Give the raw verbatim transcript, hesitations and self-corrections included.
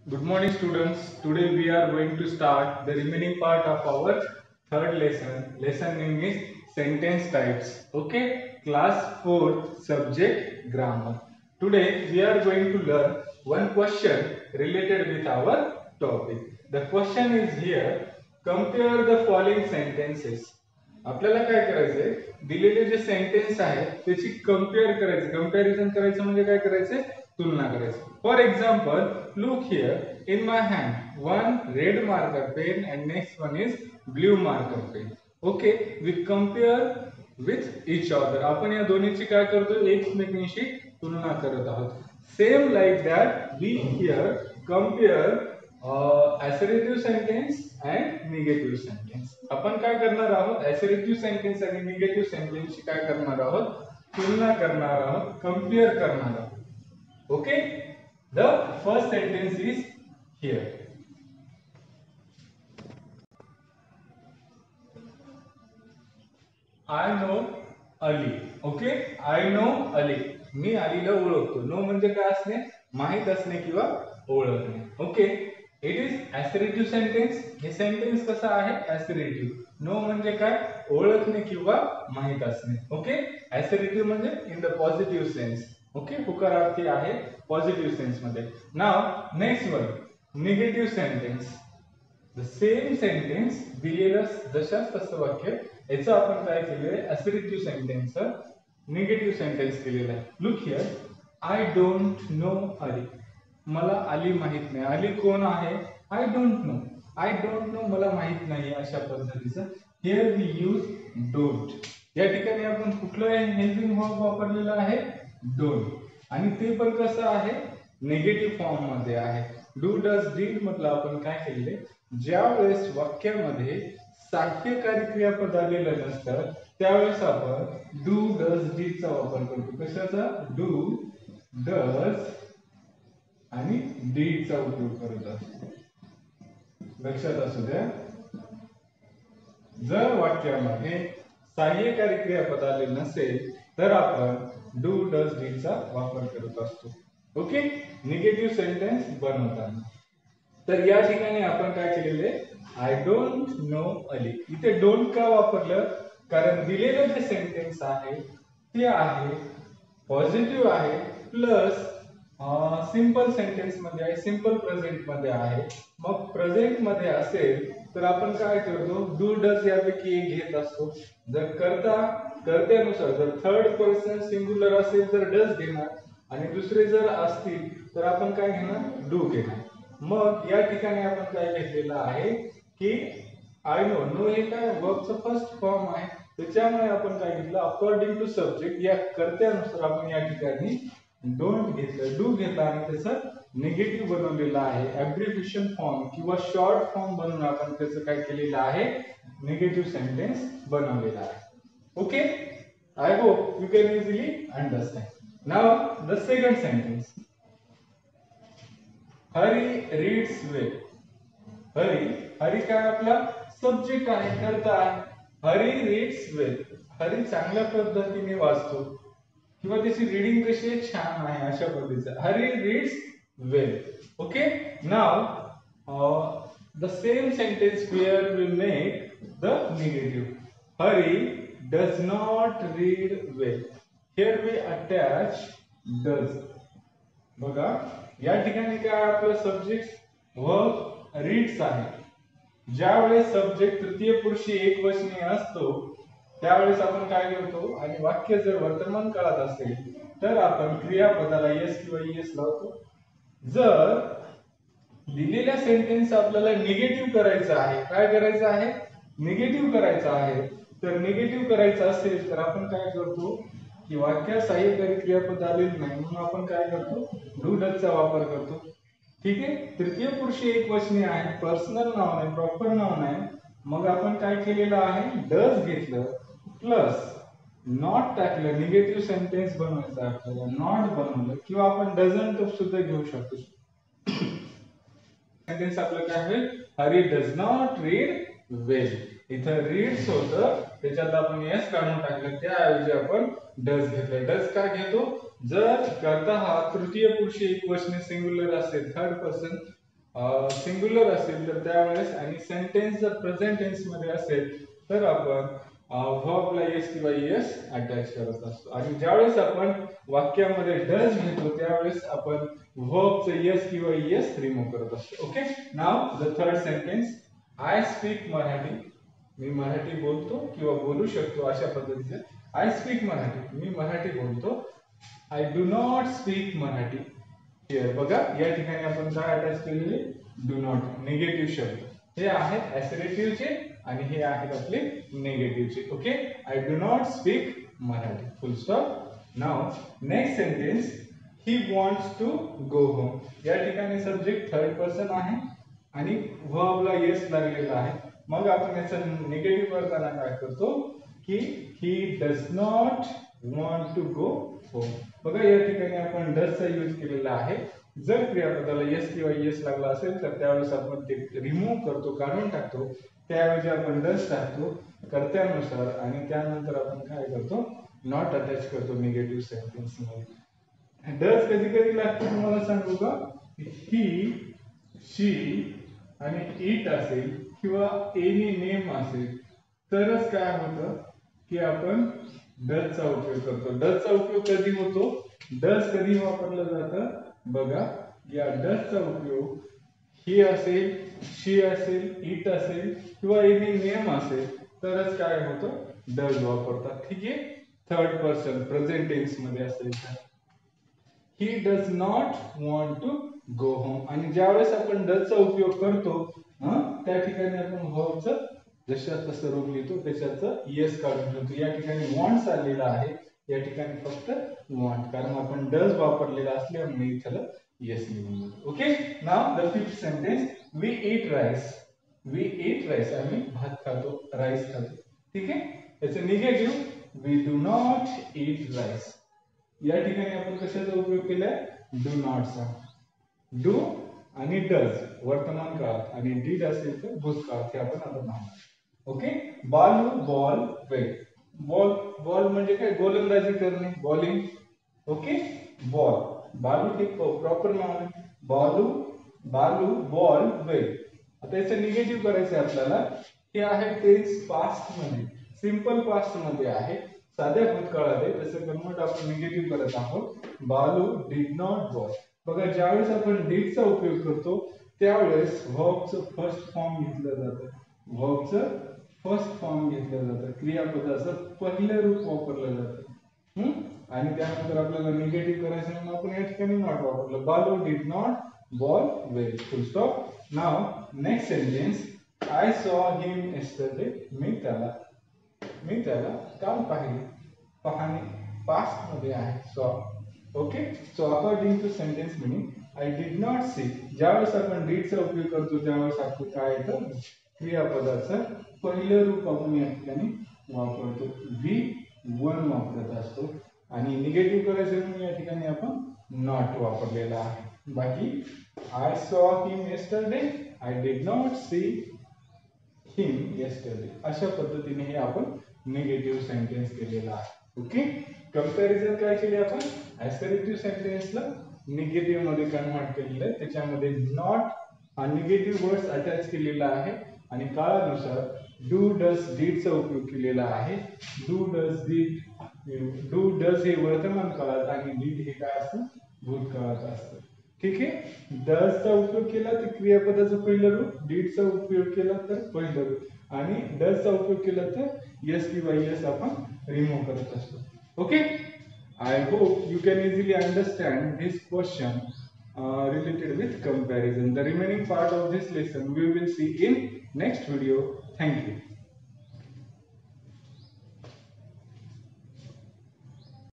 Good morning students. Today we are going to start the remaining part of our third lesson. Lesson name is sentence types. Okay, class four subject grammar. Today we are going to learn one question related with our topic. The question is here, compare the following sentences. आपल्याला काय करायचंय, दिलेले जे sentence आहे त्याची compare करायचं. Comparison करायचं म्हणजे काय करायचंय, तुलना करायची. For example, look here in my hand one red marker pen and next one is blue marker pen. Okay, we compare with each other. आपण या दोन्हीची काय करतो, एकमेकांशी तुलना करत आहोत. Same like that we here compare assertive sentence and negative sentence. आपण काय करणार आहोत, असर्टिव्ह सेंटेन्स आणि निगेटिव्ह सेंटेन्सची काय करणार आहोत, तुलना करणार आहोत, कंपेअर करणार आहोत. Okay, the first sentence is here. I know Ali. Okay, I know Ali. मी अलीला ओळखतो. नो म्हणजे काय असणे, माहित असणे किंवा ओळखणे. Okay, it is assertive sentence. हे सेंटेन्स कसं आहे, असर्टिव्ह. नो म्हणजे काय, ओळखणे किंवा माहित असणे. ओके, असर्टिव्ह म्हणजे in the positive sense. Okay, होकारार्थी आहे पॉझिटिव्ह सेन्स मध्ये. Now next one, negative sentence. The same sentence दिलेलं जशाच तसं वाक्य, याचं आपण काय केलंय, असर्टिव्ह सेंटेन्स निगेटिव्ह सेंटेन्स केलेलं आहे. Look here, I don't know Ali. मला अली माहित नाही. अली कोण आहे, I don't know. I don't know मला माहित नाही, अशा पद्धतीचं. Here we use don't. या ठिकाणी आपण कुठलं हेल्पिंग वर्ब वापरलेलं आहे, डोंट. आणि ते पण कसं आहे, निगेटिव्ह फॉर्म मध्ये आहे. डू डज डीड मधलं आपण काय केले, ज्या वेळेस वाक्यामध्ये साह्यकारी क्रियापद आलेलं नसतं त्यावेळेस आपण डू डज डीड चा वापर करतो. कशाचा, डू डज आणि डीड चा उपयोग करत असतो. लक्षात असू द्या, जर वाक्यामध्ये साह्यकारी क्रियापद आले नसेल तर आपण डू डज डीड चा वापर करत असतो. ओके, निगेटिव्ह सेंटेन्स बनवताना. तर या ठिकाणी आपण काय केलेले, आय डोंट नो अली. इथे डोंट का वापरलं, कारण दिलेलं जे सेंटेन्स आहे ते आहे पॉझिटिव्ह आहे, प्लस सिंपल सेंटेन्स मध्ये आहे, सिंपल प्रेझेंट मध्ये आहे. मग प्रेझेंट मध्ये असेल तर आपण काय करतो, डू डज यापैकी एक घेत असतो. जर करता कर्त्यानुसार जर थर्ड पर्सन सिंग्युलर असेल तर डज घेणार, आणि दुसरे जर असतील तर आपण काय घेणार, डू घेणार. मग या ठिकाणी आपण काय घेतलेलं आहे की आय नो. नो हे काय वर्बचं फर्स्ट फॉर्म आहे, त्याच्यामुळे आपण काय घेतलं, अकॉर्डिंग टू सब्जेक्ट या कर्त्यानुसार आपण या ठिकाणी डोंट घेतलं, डू घेतला आणि त्याचं निगेटिव्ह बनवलेलं आहे. ॲब्रिव्हिएशन फॉर्म किंवा शॉर्ट फॉर्म बनवून आपण त्याचं काय केलेलं आहे, निगेटिव्ह सेंटेन्स बनवलेला आहे. Okay, I hope you can easily understand. Now the second sentence, Hari reads well. Hari, Hari काय आपला सब्जेक्ट आहे, कर्ता आहे. Hari reads well. हरी चांगल्या पद्धतीने वाचतो किंवा त्याची रीडिंग कशी आहे, छान आहे, अशा पद्धतीचं. Hari reads well. Okay, now the same sentence here we make the negative. Hari does not read well. Here we attach does. बघा या ठिकाणी काय आपलं सब्जेक्ट वर्ब रीड्स आहे. ज्यावेळेस सब्जेक्ट तृतीय पुरुषी एकवचनी असतो त्यावेळेस आपण काय करतो, आणि वाक्य जर वर्तमान काळात असेल तर आपण क्रियापदाला यस किंवा ईएस लावतो. जर दिलेल्या सेंटेन्स आपल्याला निगेटिव्ह करायचं आहे, काय करायचं आहे, निगेटिव्ह करायचं आहे, तर निगेटिव्ह करायचं असेल तर आपण काय करतो की वाक्यात साह्यकारी क्रियापद आलेलं नाही म्हणून आपण काय करतो, डू डज चा वापर करतो. ठीक आहे, तृतीय पुरुषी एकवचनी आहे, पर्सनल नाउन आहे, प्रॉपर नाउन आहे. मग आपण काय केलेलं आहे, डज घेतलं प्लस नॉट टाकलं. निगेटिव्ह सेंटेन्स बनवायचं आपल्याला, नॉट बनवलं किंवा आपण डझंट सुद्धा घेऊ शकतो. सेंटेन्स आपलं काय होईल, Hari does not read well. इथं रीड्स होतं, त्याच्यात आपण यस काढून टाकलं, त्याऐवजी आपण डज घेतलं. डज का घेतो, जर कर्ता हा तृतीय पुरुषी एकवचनी सिंग्युलर असेल, थर्ड पर्सन सिंग्युलर असेल तर त्यावेळेस आणि सेंटेन्स जर प्रेझेंट टेन्स मध्ये असेल तर आपण व्हर्बला एस किंवा एस अटॅच करत असतो. आणि ज्यावेळेस आपण वाक्यामध्ये डज घेतो त्यावेळेस आपण व्हर्बचं एस किंवा एस रिमूव्ह करत असतो. Okay, now the third sentence, I speak Marathi. मी मराठी बोलतो किंवा बोलू शकतो अशा पद्धतीचे. आय स्पीक मराठी, मी मराठी बोलतो. I do not speak Marathi. Here बघा या ठिकाणी आपण काय अटॅच केलेले, डू नॉट, निगेटिव्ह शब्द. हे आहेत असर्टिव्हचे आणि हे आहेत आपले निगेटिव्हचे. Okay, I do not speak Marathi, full stop. Now next sentence, he wants to go home. या ठिकाणी सब्जेक्ट थर्ड पर्सन आहे आणि व्हर्बला येस लागलेला आहे. मग आपण याचा निगेटिव्ह करताना काय करतो की he does not want to go home. बघा या ठिकाणी आपण डजचा यूज केलेला आहे. जर क्रियापदाला येस किंवा येस लागला असेल तर त्यावेळेस आपण ते रिमूव्ह करतो, काढून टाकतो. त्याऐवजी आपण डज टाकतो कर्त्यानुसार आणि त्यानंतर आपण काय करतो, नॉट अटॅच करतो निगेटिव्ह सेंटेन्स मध्ये. डज कधी कधी लागतो तुम्हाला सांगू का, ही, शी आणि इट असेल किंवा एनी नेम असेल तरच काय होतं की आपण डजचा उपयोग करतो. डजचा उपयोग कधी होतो, डज कधी वापरलं जातं बघा, या डजचा उपयोग ही असेल, शी असेल, इट असेल किंवा एनी नेम असेल तरच काय होतं, डज वापरतात. ठीक आहे, थर्ड पर्सन प्रेझेंट टेन्स मध्ये असेल तर he does not want to go home. आणि ज्यावेळेस आपण डजचा उपयोग करतो त्या ठिकाणी आपण व्हर्बचं जशा तसं रूप लिहितो, त्याच्याचं येस काढून ठेवतो. या ठिकाणी वॉन्ट्स आलेला आहे, या ठिकाणी फक्त वॉन्ट, कारण आपण डज वापरलेला असल्यामुळे इथं येस लिहून. Okay, now the fifth sentence, we eat rice. We eat rice, आम्ही भात खातो, राईस खातो. ठीक आहे, याचं निगेटिव्ह, we do not eat rice. या ठिकाणी आपण कशाचा उपयोग केलाय, डू नॉटचा. डू आणि डज वर्तमान काळात आणि डीड असेल तर भूतकाळात, हे आपण आता पाहणार. Okay, Balu bowl well. Bowl, bowl म्हणजे काय, गोलंदाजी करणे, बॉलिंग. ओके, बॉल, बालू हे प्रॉपर नाव आहे. Balu, Balu bowl well. आता याचं निगेटिव्ह करायचं आहे आपल्याला. हे आहे टेन्स पास्ट मध्ये, सिंपल पास्ट मध्ये आहे, साध्या भूतकाळात आहे. त्याचं कन्वर्ट आपण निगेटिव्ह करत आहोत. Balu did not bowl. बघा ज्यावेळेस आपण डिडचा उपयोग करतो त्यावेळेस व्हर्बचं फर्स्ट फॉर्म घेतलं जातं. व्हर्बचं फर्स्ट फॉर्म घेतलं जातं, क्रियापदाचं पहिलं रूप वापरलं जातं. आणि त्यानंतर आपल्याला निगेटिव्ह करायचं म्हणून आपण या ठिकाणी नॉट वापरलं. Balu did not bowl well, full stop. Now next sentence, I saw him yesterday. मी त्याला, मी त्याला काल पाहिले. पाहणे पास्ट मध्ये आहे, saw. Okay, so according to sentence meaning, I did not see. ज्यावेळेस आपण डीडचा उपयोग करतो त्यावेळेस आपलं काय येतं, क्रियापदाचं पहिलं रूप आपण या ठिकाणी वापरतो. वी वन वापरत असतो आणि निगेटिव्ह करायचं म्हणून या ठिकाणी आपण नॉट वापरलेला आहे. बाकी I saw him yesterday, I did not see him yesterday, अशा पद्धतीने हे आपण निगेटिव्ह सेंटेन्स केलेला आहे. ओके, कंपॅरिझन काय केले आपण, असर्टिव्ह सेंटेन्सला निगेटिव्ह मध्ये कन्वर्ट केलेलं आहे. त्याच्यामध्ये नॉट हा निगेटिव्ह वर्ड्स अटॅच केलेला आहे आणि काळानुसार डू डज डीडचा उपयोग केलेला आहे. Do does did, do does हे वर्तमान काळात आणि डीड हे काय असतं, भूतकाळात असतं. ठीक आहे, डजचा उपयोग केला तर क्रियापदाचं पहिलं रूप, डीडचा उपयोग केला तर पहिलं रूप आणि डजचा उपयोग केला तर येस किंवा येस आपण रिमूव्ह करत असतो. Okay, I hope you can easily understand this question uh, related with comparison. The remaining part of this lesson we will see in next video. Thank you.